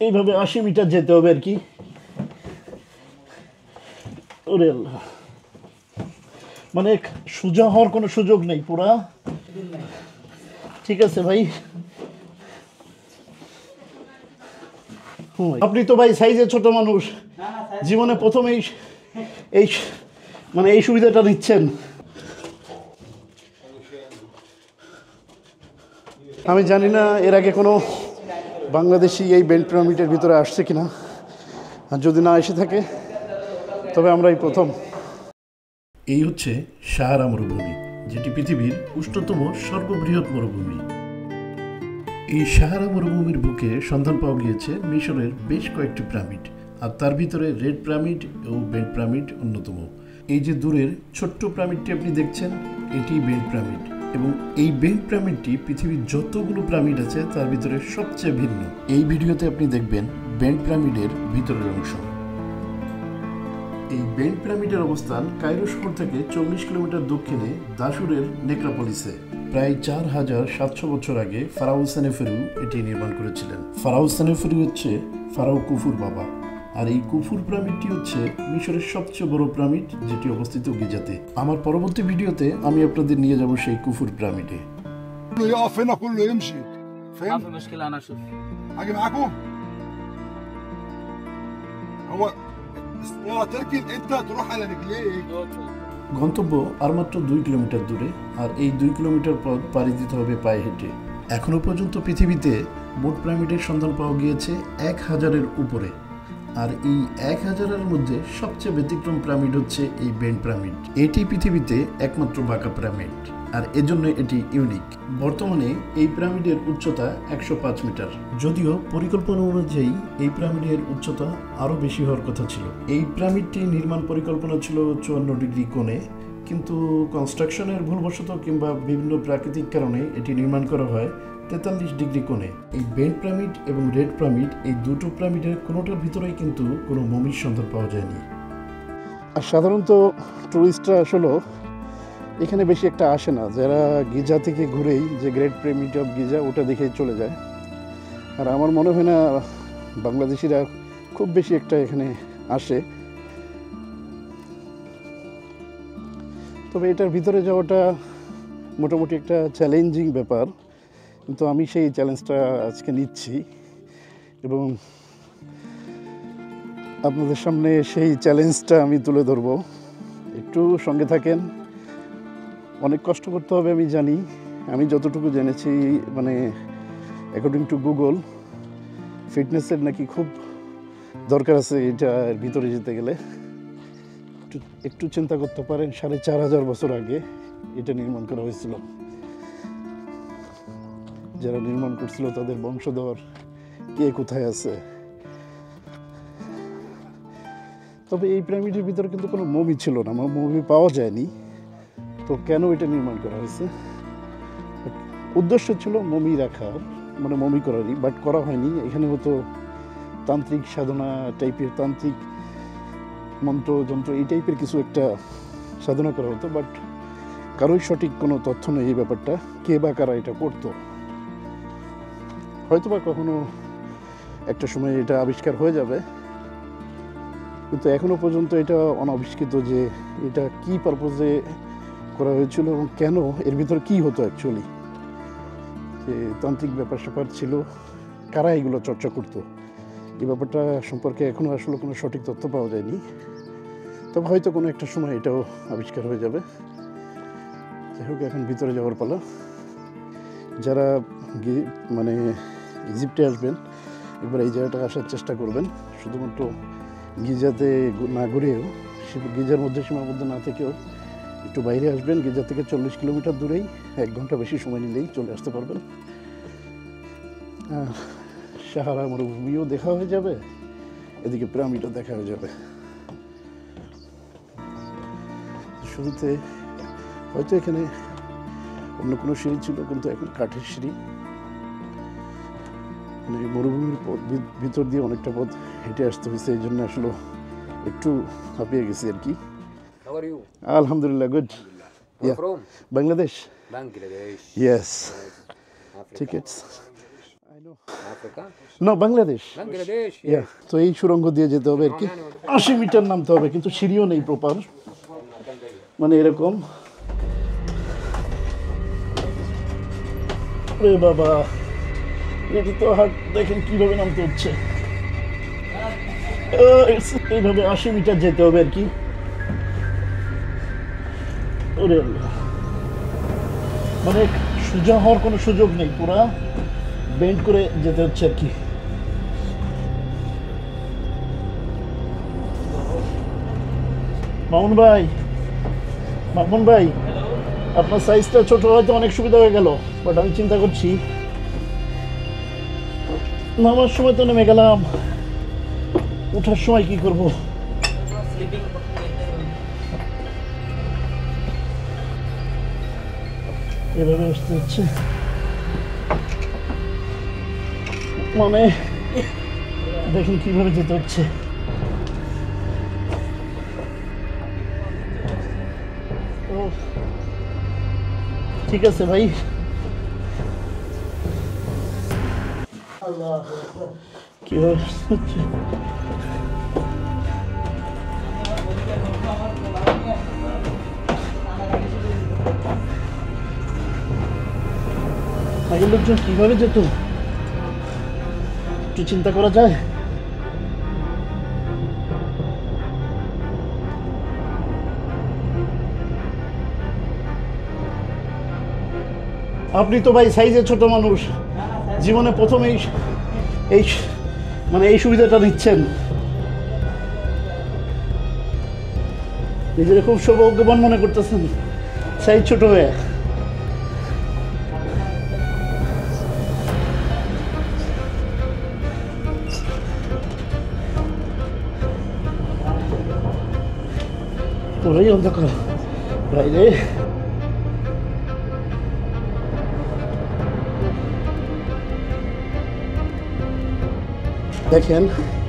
এইভাবে 80 মিটার যেতে হবে আর কি। ওরে আল্লাহ, মানে সোজা হওয়ার কোনো সুযোগ নেই পুরা। ঠিক আছে ভাই, আপনি তো ভাই সাইজে ছোট মানুষ, জীবনে প্রথমেই এই মানে এই সুবিধাটা নিচ্ছেন। আমি জানি না এর আগে কোনো বাংলাদেশি এই বেল্ট পিরামিডের ভিতরে আসছে কিনা, আর যদি না এসে থাকে তবে আমরাই প্রথম। এই হচ্ছে সাহারা মরুভূমি, যেটি পৃথিবীর উষ্ণতম সর্ববৃহৎ মরুভূমি। এই সাহারা মরুভূমির বুকে সন্ধান পাওয়া গিয়েছে মিশরের বেশ কয়েকটি পিরামিড, আর তার ভিতরে রেড পিরামিড ও বেন্ট পিরামিড অন্যতম। এই যে দূরের ছোট্ট পিরামিডটি আপনি দেখছেন, এটি বেন্ট পিরামিড, এবং এই বেন্ট পিরামিডটি পৃথিবীর যতগুলো পিরামিড আছে তার ভিতরে সবচেয়ে ভিন্ন। এই ভিডিওতে আপনি দেখবেন বেন্ট পিরামিডের ভিতরের অংশ। এই বেন্ট পিরামিডের অবস্থান কায়রো শহর থেকে 40 কিলোমিটার দক্ষিণে দাসুরের নেক্রাপলিসে। প্রায় 4700 বছর আগে ফারাও সেনেফেরু এটি নির্মাণ করেছিলেন। ফারাও সেনেফেরু হচ্ছে ফারাও কুফুর বাবা, আর এই কুফুর পিরামিডটি হচ্ছে মিশরের সবচেয়ে বড় পিরামিড, যেটি অবস্থিত গিজাতে। আমার পরবর্তী ভিডিওতে আমি আপনাদের নিয়ে যাব সেই কুফুর পিরামিডে। يقف هنا كله يمشي فاهم؟ ما في مشكلة أنا أشوف. اجي معاكم. هو السيارة تركن انت تروح على رجليك. গন্তব্য আর মাত্র 2 কিলোমিটার দূরে, আর এই 2 কিলোমিটার পথ পাড়ি দিতে হবে পায়ে হেঁটে। এখনো পর্যন্ত পৃথিবীতে মোট পিরামিডের সন্ধান পাওয়া গিয়েছে 1000-এর উপরে, আর এই 1000-এর মধ্যে সবচেয়ে ব্যতিক্রম পিরামিড হচ্ছে এই বেন্ট পিরামিড। এটি পৃথিবীতে একমাত্র বাঁকা পিরামিড, আর এজন্য এটি ইউনিক। বর্তমানে এই পিরামিডের উচ্চতা 105 মিটার, যদিও পরিকল্পনা অনুযায়ী এই পিরামিডের উচ্চতা আরও বেশি হওয়ার কথা ছিল। এই পিরামিডটি নির্মাণ পরিকল্পনা ছিল 54 ডিগ্রি কোণে, কিন্তু কনস্ট্রাকশনের ভুলবশত কিংবা বিভিন্ন প্রাকৃতিক কারণে এটি নির্মাণ করা হয় 43 ডিগ্রি কোণে। এই বেন্ট পিরামিড এবং রেড পিরামিড, এই দুটো পিরামিডের কোনোটার ভিতরেই কিন্তু কোনো মমির সন্ধান পাওয়া যায়নি। আর সাধারণত টুরিস্টরা আসলে এখানে বেশি একটা আসে না, যারা গিজা থেকে ঘুরেই যে গ্রেট পিরামিড অফ গিজা ওটা দেখেই চলে যায়। আর আমার মনে হয় না বাংলাদেশিরা খুব বেশি একটা এখানে আসে। তবে এটার ভিতরে যাওয়াটা মোটামুটি একটা চ্যালেঞ্জিং ব্যাপার, কিন্তু আমি সেই চ্যালেঞ্জটা আজকে নিচ্ছি এবং আপনাদের সামনে সেই চ্যালেঞ্জটা আমি তুলে ধরব। একটু সঙ্গে থাকেন। অনেক কষ্ট করতে হবে আমি জানি, আমি যতটুকু জেনেছি মানে অ্যাকর্ডিং টু গুগল ফিটনেসের নাকি খুব দরকার আছে এটার ভিতরে যেতে গেলে। একটু চিন্তা করতে পারেন, 4500 বছর আগে এটা নির্মাণ করা হয়েছিল। যারা নির্মাণ করছিল তাদের বংশধর কে কোথায় আছে। তবে এই পিরামিডের ভিতরে কিন্তু কোনো মমি ছিল না, মমি পাওয়া যায়নি। তো কেন এটা নির্মাণ করা হয়েছে? উদ্দেশ্য ছিল মমি রাখার, মানে মমি করারই, বাট করা হয়নি। এখানে হতো তান্ত্রিক সাধনা টাইপের, তান্ত্রিক মন্ত্রযন্ত্র এই টাইপের কিছু একটা সাধনা করা হতো, বাট কারোই সঠিক কোনো তথ্য নেই এই ব্যাপারটা, কে বা কারা এটা করতো। হয়তো বা কখনো একটা সময় এটা আবিষ্কার হয়ে যাবে, কিন্তু এখনো পর্যন্ত এটা অনাবিষ্কৃত যে এটা কি পারপোজে করা হয়েছিল এবং কেন, এর ভিতরে কি হতো অ্যাকচুয়ালি, যে তান্ত্রিক ব্যাপার স্যাপার ছিল, কারা এগুলো চর্চা করতো, এই ব্যাপারটা সম্পর্কে এখনও আসলে কোনো সঠিক তথ্য পাওয়া যায়নি। তবে হয়তো কোনো একটা সময় এটাও আবিষ্কার হয়ে যাবে। যাই হোক, এখন ভিতরে যাওয়ার পালা। যারা মানে ইজিপ্টে আসবেন একবার এই জায়গাটা আসার চেষ্টা করবেন, শুধুমাত্র গিজাতে না ঘুরেও, গিজার মধ্যে সীমাবদ্ধ না থেকেও একটু বাইরে আসবেন। গিজা থেকে 40 কিলোমিটার দূরেই, 1 ঘন্টা বেশি সময় নিলেই চলে আসতে পারবেন। সাহারা মরুভূমিও দেখা হয়ে যাবে, এদিকে পিরামিডও দেখা হয়ে যাবে। শুরুতে হয়তো এখানে অন্য কোনো সিঁড়ি ছিল, কিন্তু এখন কাঠের সিঁড়ি। মানে মরুভূমির ভিতর দিয়ে অনেকটা পথ হেঁটে আসতে হয়েছে, এই জন্য আসলে একটু হাঁপিয়ে গেছি আর কি। How are you? Alhamdulillah, good. Where from? Bangladesh. Bangladesh. Yes. Africa. Tickets. I Africa? না বাংলাদেশ। Bangladesh? Yeah. তো এই সুড়ঙ্গ দিয়ে যেতে হবে আর কি 80 মিটার নামতে হবে কিন্তু সিঁড়িও নেই প্রপার মানে এরকম রে বাবা এটা তো হাট দেখেন কিভাবে নামতে হচ্ছে এইভাবে 80 মিটার যেতে হবে আর কি ওরে আল্লাহ মানে সোজা হওয়ার কোনো সুযোগ নেই পুরা বেন্ড করে যেতে হচ্ছে আর কি মামুন ভাই আপনার সাইজটা ছোট হয়তো অনেক সুবিধা হয়ে গেল বাট আমি চিন্তা করছি নামার সময় তো নেমে গেলাম ওঠার সময় কি করব এভাবে আসতে হচ্ছে মানে দেখুন কিভাবে যেতে হচ্ছে ঠিক আছে ভাই আল্লাহ কিভাবে হচ্ছে আগের লোকজন কিভাবে যেত একটু চিন্তা করা যায় আপনি তো ভাই সাইজে ছোট মানুষ জীবনে প্রথম এই মানে এই সুবিধাটা নিচ্ছেন নিজের খুব সৌভাগ্যবান মনে করতেছেন সাইজ ছোট হয়ে পুরোই অন্ধকার বাইরে দেখেন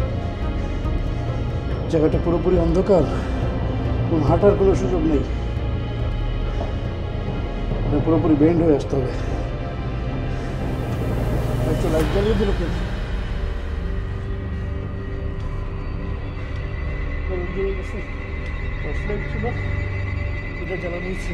জায়গাটা পুরোপুরি অন্ধকার কোন হাঁটার কোনো সুযোগ নেই পুরোপুরি বেন্ড হয়ে আসতে হবে একটু লাইট জ্বালিয়ে দিল ছিল এটা জ্বালা নিয়েছি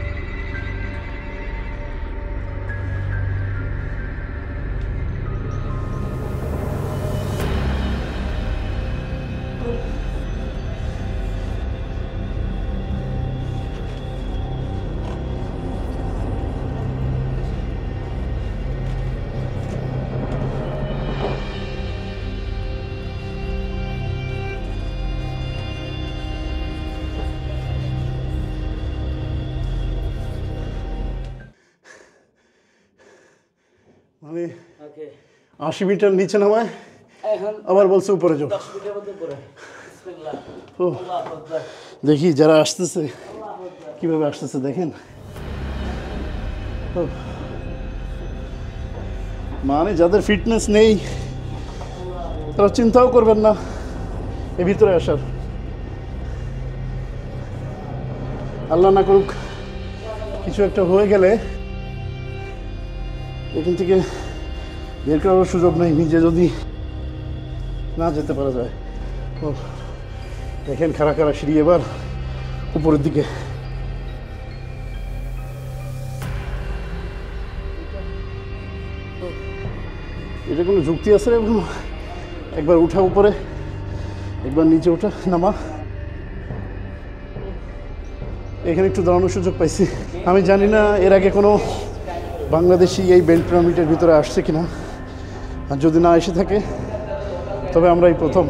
মানে 80 মিটার নিচে নামায় আবার বলছে উপরে যাও দেখি যারা আসতেছে কিভাবে আসতেছে দেখেন মানে যাদের ফিটনেস নেই তারা চিন্তাও করবেন না এর ভিতরে আসার আল্লাহ না করুক কিছু একটা হয়ে গেলে এখান থেকে বের করার সুযোগ নেই নিজে যদি না যেতে পারা যায় ও দেখেন খাড়া খাড়া সিঁড়ি এবার উপরের দিকে এটা কোনো যুক্তি আছে একবার উঠা উপরে একবার নিচে ওঠা নামা এখানে একটু দাঁড়ানোর সুযোগ পাইছি আমি জানি না এর আগে কোনো বাংলাদেশি এই বেন্ড পিরামিডের ভিতরে আসছে কিনা আর যদি না এসে থাকে তবে আমরা এই প্রথম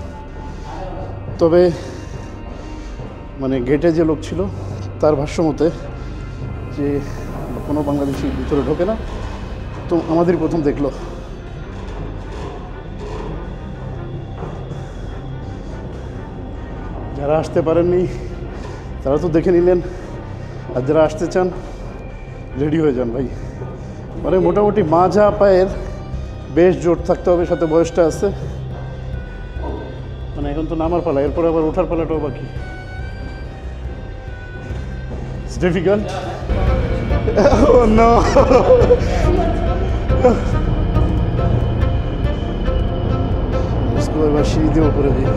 তবে মানে গেটে যে লোক ছিল তার ভাষ্য মতে যে কোনো বাংলাদেশি ভিতরে ঢোকে না তো আমাদের প্রথম দেখলো যারা আসতে পারেননি তারা তো দেখে নিলেন আর যারা আসতে চান রেডি হয়ে যান ভাই মানে মোটামুটি মাজা পায়ের বেশ জোর থাকতে হবে সাথে বয়সটা আছে মানে এখন তো নামার পালা এরপরে আবার ওঠার পালাটাও বাকি It's difficult. Oh no. আমরা সিঁড়ি দিয়ে উপরে যাই।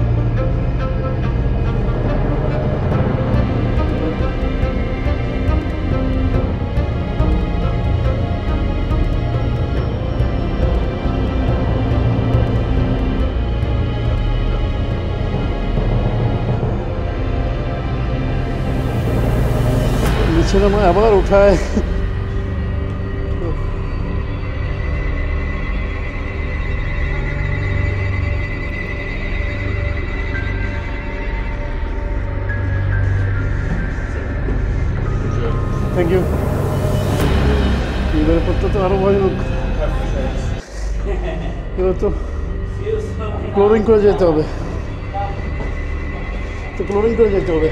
নিচে নামায় আবার উঠায়। Thank you. এবারে পড়তে তো আরো ভয়ানক, এবার তো ক্লোরিং করে যেতে হবে, তো ক্লোরিং করে যেতে হবে।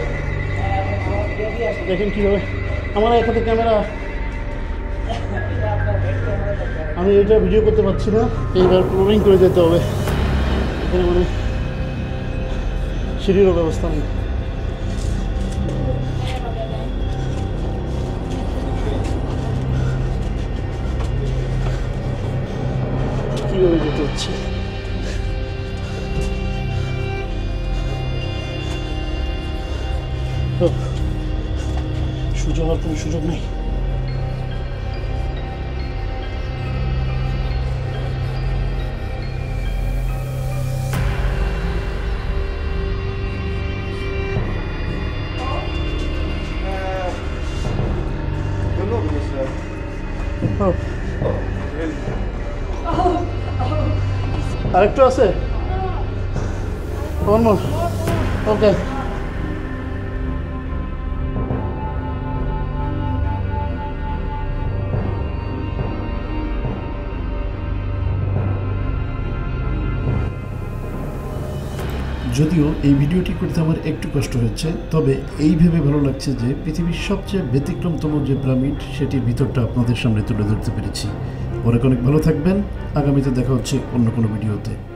দেখেন কীভাবে আমার এক হাতে ক্যামেরা, আমি এটা ভিডিও করতে পারছি না। এইবার ক্লোরিং করে যেতে হবে, এখানে মানে সিঁড়িরও ব্যবস্থা নেই। কীভাবে যেতে হচ্ছে, সুযোগ আর কোনো সুযোগ নেই। আরেকটু আছে, ওকে। যদিও এই ভিডিওটি করতে আমার একটু কষ্ট হচ্ছে, তবে এই ভেবে ভালো লাগছে যে পৃথিবীর সবচেয়ে ব্যতিক্রমতম যে পিরামিড সেটির ভিতরটা আপনাদের সামনে তুলে ধরতে পেরেছি। অনেক অনেক ভালো থাকবেন। আগামীতে দেখা হচ্ছে অন্য কোনো ভিডিওতে।